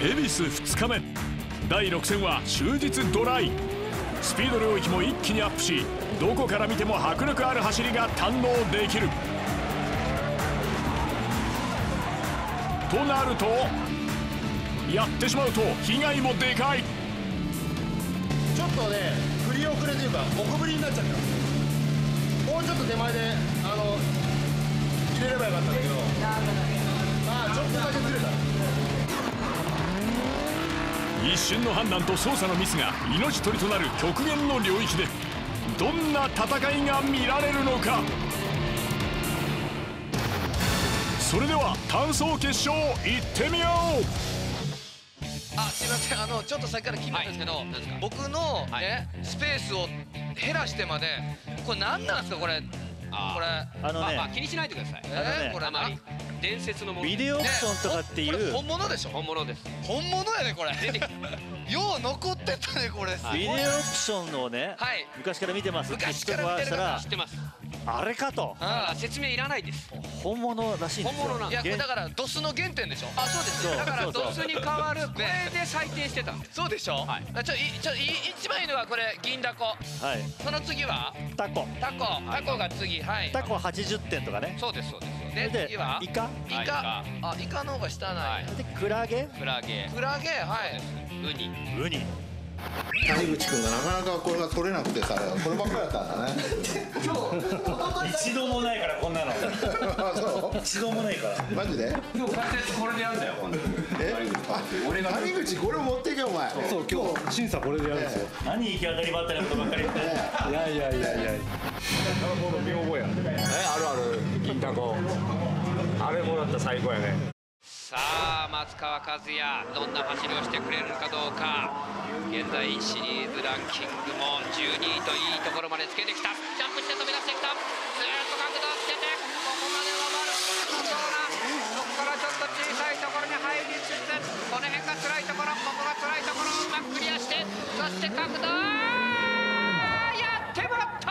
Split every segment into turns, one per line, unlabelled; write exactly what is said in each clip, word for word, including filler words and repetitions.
恵比寿ふつかめ、だいろく戦は終日ドライ。スピード領域も一気にアップし、どこから見ても迫力ある走りが堪能できる。となると、やってしまうと被害もでかい。
ちょっとね振り遅れというか奥振りになっちゃった。もうちょっと手前であの入れればよかったんだけど、まあちょっとだけずれた。
一瞬の判断と操作のミスが命取りとなる極限の領域で、どんな戦いが見られるのか。それでは単走決勝行ってみよう。
あ、すいません、あのちょっと先から気になるんですけど、はい、僕の、ね、スペースを減らしてまで、これ何なんですかこれ。これ
あのね、
まあ気にしないでください。えー、これな伝説のもの。
ビデオオプションとかっていう、
本物でしょ。本物です。本物やねこれ。よう残ってたねこれ。
ビデオオプションをね、昔から見てます。
昔から見てるから知ってます。
あれかと。
説明いらないです。
本物らしいんですよ。
本物なん。いやこれだからドスの原点でしょ。あ、そうです。だからドスに変わるこれで採点してたんです。そうでしょ。はい。ちょちょ一番いいのはこれ銀だこ。はい。その次は
タコ。
タコ。タコが次。はい。
タコはちじゅってんとかね。
そうですそうです。で次は
イカ。
イカ。あ、イカの方が下ない。
でクラゲ。
クラゲ。クラゲ、はい。ウニ。ウニ。
谷口君がなかなかこれが取れなくてさ、こればっかりだったんだね。
一度もないからこんなの。一度もないから。
マジで？
今日解説これでやるんだよ。
え？俺が谷口これ持ってけお前。
そう今日審査これでやるんですよ。
何行き当たりばったりなことばっかり言って。
いやいやいやいや。なるほど見覚えや。えあるある銀だこ。あれもらったら最高やね。
さあ松川一也どんな走りをしてくれるかどうか。現在シリーズランキングもじゅうにいといいところまでつけてきた。ジャンプして飛び出してきた。ずーっと角度をつけてここまでは丸そうな。そこからちょっと小さいところに入りつつ、この辺が辛いところ、ここが辛いところをうまくクリアして、そして角度やってもらった。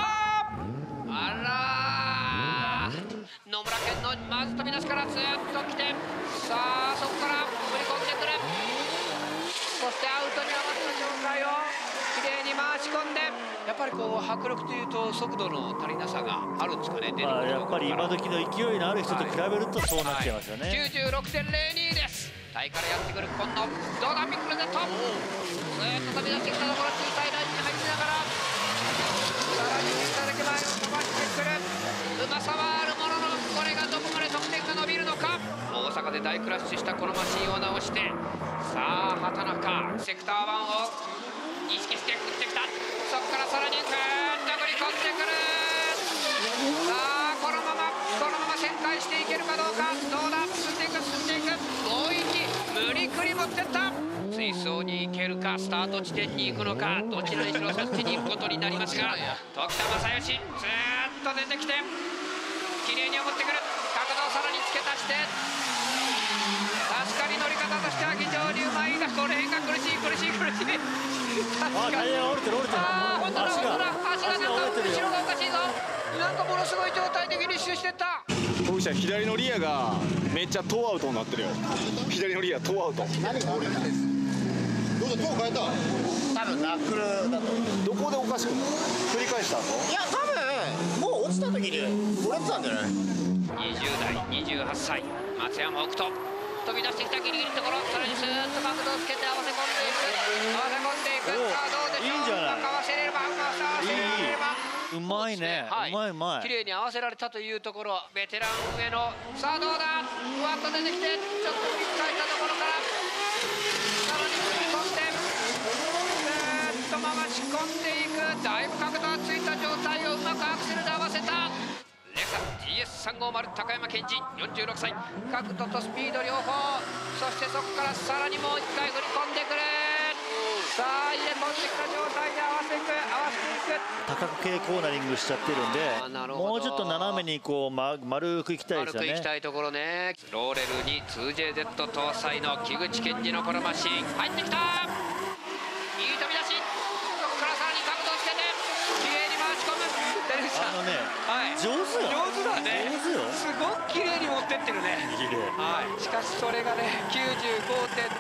あら野村健のまず飛び出しからずっと来て、さあそこから振り込んでくる。そしてアウトに合わせた状態をきれいに回し込んで、やっぱりこう迫力というと速度の足りなさがあるんですかね。
まあやっぱり今時の勢いのある人と比べるとそうなっちゃいますよね。
きゅうじゅうろくてんゼロに です。タイからやってくる今度どうだビッグレゼット。ずっと飛び出してきたところ小さいラインに入りながら、さらに下だけ前を飛ばしてくる。うまさはあるものの、これがどこまで得点が伸びるのか。大阪で大クラッシュしたこのマシンを直して、さあ畑中セクターワンを意識して打ってきた。そこからさらにグーッと振り込んでくる。さあこのままこのまま旋回していけるかどうか。どうだ進んでいく進んでいく。大域無理くり持ってった。追走に行けるか、スタート地点に行くのか、どちらにしろそっちに行くことになりますが、時田正義ずーっと出てきて綺麗に持ってくる。角度をさらに付け足して、確かに乗り方としては非常にうまいが、この辺が苦しい苦しい苦しい。確かに。あ、タイヤが折れてる折れてる。ああ、本当だ本当だ。足がなんか後ろがおかしいぞ。なんかものすごい状態でフィニッシュしてった。
僕じゃ左のリアがめっちゃトーアウトになってるよ。左のリアトーアウト。
何が折れた？どうぞ、トー変えた？多分ナックルだと。
どこでおかしくなる？繰り返した後？
いや多分もう落ちた時に折れてたんじゃない？
にじゅうだいにじゅうはっさい松山北斗飛び出してきたギリギリのところ、さらにスーッと角度をつけて合わせ込んでいく合わせ込んでいく。さあどうでしょう。うまく合わせれれば合わせれれば
うまいね、はい、うまいうまい。
綺麗に合わせられたというところ、ベテラン上野、さあどうだ、ふわっと出てきてちょっと振り返ったところからさらに振り込んでずーっと回し込んでいく。だいぶ角度がついた状態をうまくアクセルで合わせた。レカ ジーエスさんごーまる 高山健二よんじゅうろくさい、角度とスピード両方、そしてそこからさらにもう一回振り込んでくる。さあ入れ込んできた状態で合わせていく合わせていく。
高く系コーナリングしちゃってるんで、もうちょっと斜めにこう、ま、丸くいきたいですよね。
丸くいきたいところね。ローレルに ツージェーゼット 搭載の木口健二のこのマシン入ってきた。いい飛び出し、そこからさらに角度をつけてきれいに回し込む。
あのね、はい、上手よ。
上手だね。
上手よ。
すごく綺麗に持ってってるね。
綺麗。
はい。しかしそれがね きゅうじゅうごてん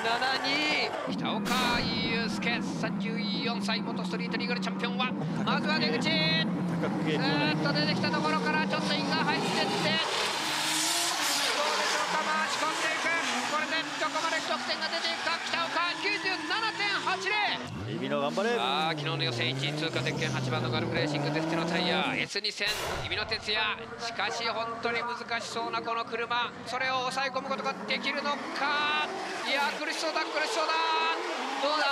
ななに北岡悠介さんじゅうよんさい元ストリートリーグルチャンピオンはまずは出口ずーっと出てきたところからちょっとインが入ってってどうでしょうか回し込んでいくこれでどこまで得点が出ていくか北岡 きゅうじゅうななてんはちゼロ
日比野頑張れ。
あ昨日の予選いちい通過鉄拳はちばんのガルフレーシングデスティのタイヤ エスにせん 日比野哲也しかし本当に難しそうなこの車それを抑え込むことができるのかいや苦しそうだ苦しそうだどうだ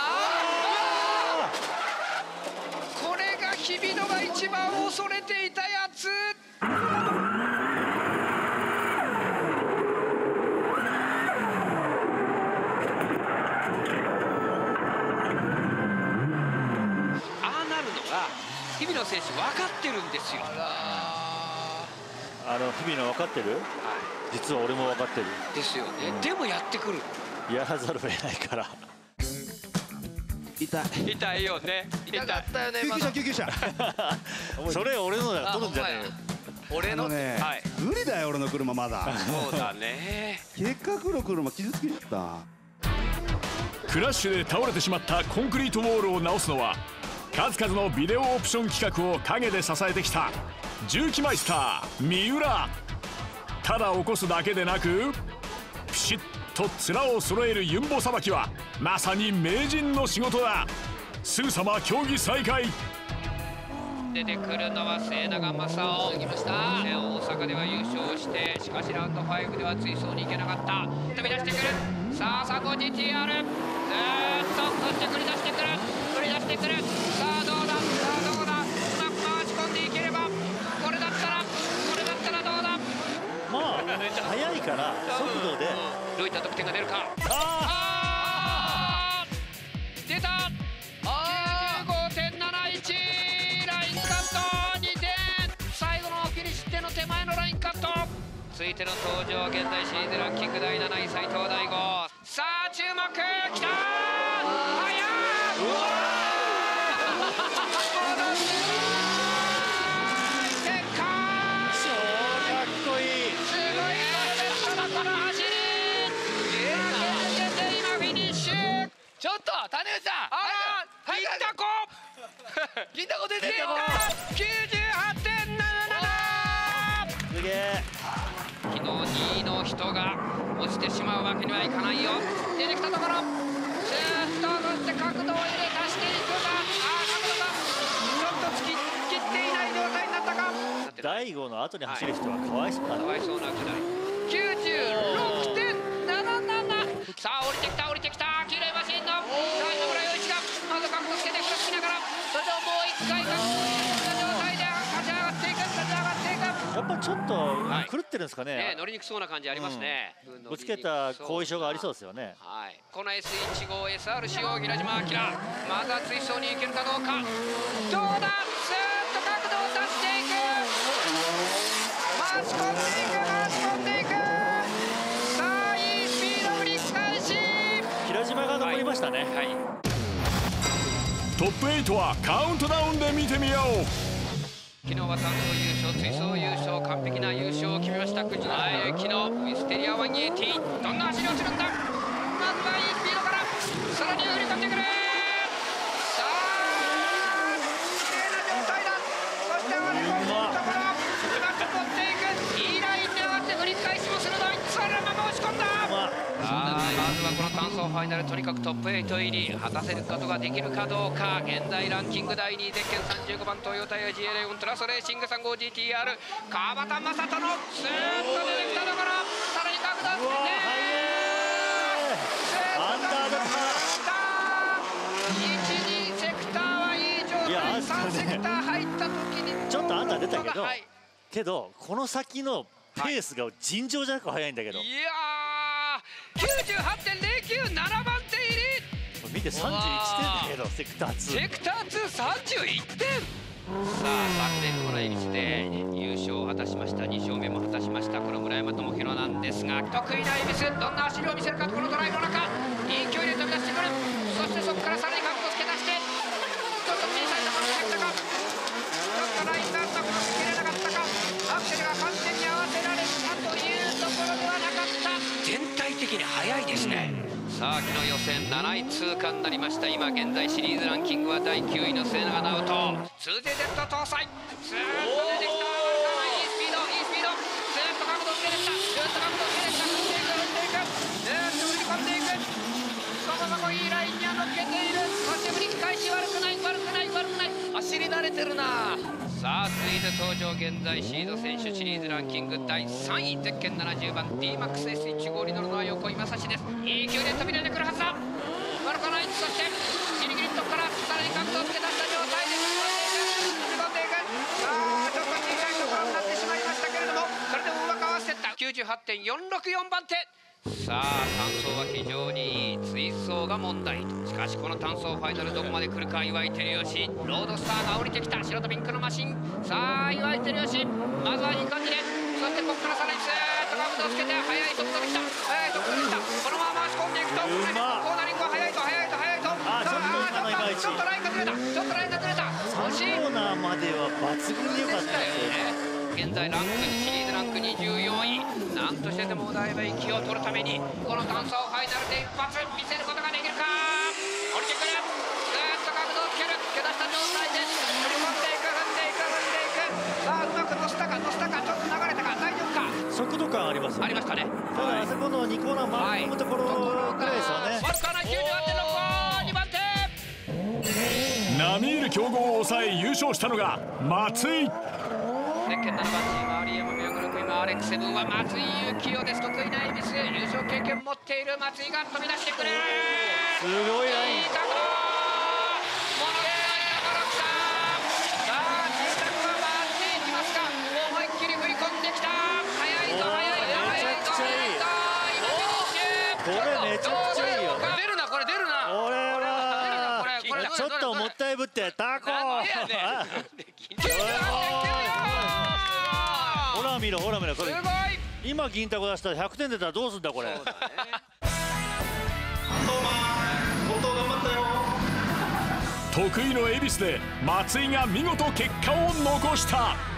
これが日比野が一番恐れていたやつ日比野選手分かってるんですよ。
あの日比野分かってる、はい、実は俺も分かってる
ですよね、うん、でもやってくる
やらざるを得ないから
痛い痛いよね痛かったよね
救急車救急車
それ俺のだから取るんじゃねえよ
俺の
ね、はい、無理だよ俺の車まだ
そうだね
結果の車傷つけちゃった
クラッシュで倒れてしまったコンクリートウォールを直すのは数々のビデオオプション企画を陰で支えてきた重機マイスター三浦ただ起こすだけでなくピシッと面を揃えるユンボさばきはまさに名人の仕事だすぐさま競技再開
出てくるのは末永正雄来ました大阪では優勝してしかしラウンドごでは追走に行けなかった飛び出してくるさあ さんごジーティーアール ずーっとそして繰り出してくる繰り出してくるさあどうださあどうだうまく回し込んでいければこれだったらこれだったらどうだ
まあ速いから速度で
どういった得点が出るか
あ
あー出た きゅうじゅうごてんなないち ラインカットにてん最後のフィニッシュ手の手前のラインカット続いての登場現在シーズンランキングだいなない斉藤大吾さあ注目きたー速いうわちょっと種内さんあら銀だこ銀だこ出てるよ きゅうじゅうはちてんななな
すげえ
昨日にいの人が落ちてしまうわけにはいかないよ出てきたところずーっとそして角度を入れ足していくがあー角度がちょっと突き切っていない状態になったか
大悟の後に走る人はかわいそうだ、
かわいそうなくらい きゅうじゅうろくてんなななな さあ降りてきた降りてきた黄色いマシンの野村陽一がまず角度つけてふらつきながらそれでももう一回角度つけた状態で勝ち上がっていく勝ち上がっていく
やっぱちょっと狂ってるんですかね、
ね乗りにくそうな感じありますね、うん、
ぶつけた後遺症がありそうですよね、
はい、この エスいちごエスアール 仕様平島明まずは追走に行けるかどうかどうだスーッと角度を出していく回し込んでいく回し込んでいくさあいいスピード繰り返し
平島が残りましたね、
はいはい、
トップエイトはカウントダウンで見てみよう
昨日は単走優勝、追走優勝、完璧な優勝を決めました藤原由紀のウィステリアいちエーティーどんな走りをするんだまずはいいスピードからさらに振り込んでくるさあ綺麗な状態だそして割り込むところうまく持っていくいいラインで上がって振り返しも鋭いそのまま押し込んださあまずはこの単走ファイナルとにかくトップエイト入り果たせることができるかどうか現在ランキングだいにいゼッケンさんじゅうごばんトヨタや ジーエルエー ウルトラソレーシング さんごジーティーアール 川端正人のスーッと出てきたところさらに角度つけてスーッと角度つけたいちにセクターはいい状態さんセクター入った時に
ちょっとアンダー出たけど、
はい、け
どこの先のペースが尋常じゃなく速いんだけど、
はい、いやー きゅうじゅうはちてんゼロきゅうななばん手入り
見てさんじゅういってんだけどセクターツー
セクターツーさんじゅういってんさあ昨年この恵比寿で優勝を果たしましたに勝目も果たしましたこの村山智弘なんですが得意な恵比寿どんな走りを見せるかこのドライブの中いい距離で飛び出してくるそしてそこからさらに角度つけ出してちょっと小さいところに入ったかちょっとラインがうまく切れなかったかアクセルが完全に合わせられたというところではなかった全体的に速いですねささあ昨日予選なない通過になりました。今現在シリーズランキングはだいきゅういの末永直人。 ツーゼット 搭載スーッと出てきた。いいスピードいいスピード。スーッと角度をつけてきた。スーッと角度をつけてきた。踏んでいく踏んでいく。スーッと振り込んでいく。そこそこいいラインには乗っけている。そして振り返し悪くない悪くない悪くない。走り慣れてるな。さあ続いて登場、現在シード選手シリーズランキングだいさんいゼッケンななじゅうばん ディーマックスエスいちごうに乗るのは横井正史です。いい勢いで飛び出てくるはずだ。悪くない。そしてギリギリのとこからさらに角度をつけ出した状態で飛び込んでいく。さあちょっと小さいところになってしまいましたけれども、それでもうまく合わせていった。 きゅうじゅうはちてんよんろくよん 番手。さあ単走は非常にいい。追走が問題。しかしこの単走ファイナルどこまで来るか。岩井照吉ロードスターが降りてきた。白とピンクのマシン。さあ岩井照吉まずはいい感じで、そしてここからさらにスーッと角度をつけて速い速度できた速い速度できた。このまま回し込んでいくとコーナリングは速いと速いと速いと。
あーちょっと
ちょっとラインがずれた。ちょっとラインがずれた。惜しい。
コーナーまでは抜群に良かったですよ。
現在ランクにシリーズランクにじゅうよんい。なんとしてでもお台場行きを取るためにこの単走ファイナルで一発見せることができるか。降りてくる。ずーっと角度をつける。つけ出した状態で振り込んでいく踏んでいく踏んでいく。さあうまく乗せたか乗せたか。ちょっと流れたか。大丈夫か。
速度感ありますよね。
ありましたね。
ただあそこのにコーナー回り込むところぐらいですよね。
悪くはない。 きゅうじゅうはちてんろく にばん手。
並みいる強豪を抑え優勝したのが松井。
ゼッケンななばんチームアーリーエムミョグルクイマ アールエックスセブン は松井裕樹をです。得意なエビス優勝経験持っている松井が飛び出してくる。
すごいライン。
いい角度。ものすごい角度きた。さあ小さくは回っていきますが思いっきり振り込んできた。速いぞ速いぞ速いぞ速いぞ。
これめちゃくちゃいいよ。
出るなこれ出るな。
これは
これ
ちょっともったいぶってタコ。ほら見ろほら見ろこれ。今銀タコ出したらひゃくてん出たらどうすんだこれ。
得意の恵比寿で松井が見事結果を残した。